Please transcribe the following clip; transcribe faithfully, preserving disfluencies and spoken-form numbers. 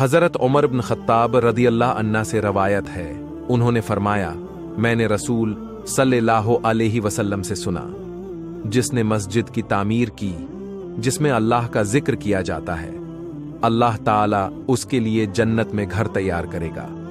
हजरत Umar bin Khattab रदियल्लाहु अन्ना से रवायत है, उन्होंने फरमाया, मैंने रसूल सल्लल्लाहु अलैहि वसल्लम से सुना, जिसने मस्जिद की तामीर की जिसमें अल्लाह का जिक्र किया जाता है, अल्लाह ताला उसके लिए जन्नत में घर तैयार करेगा।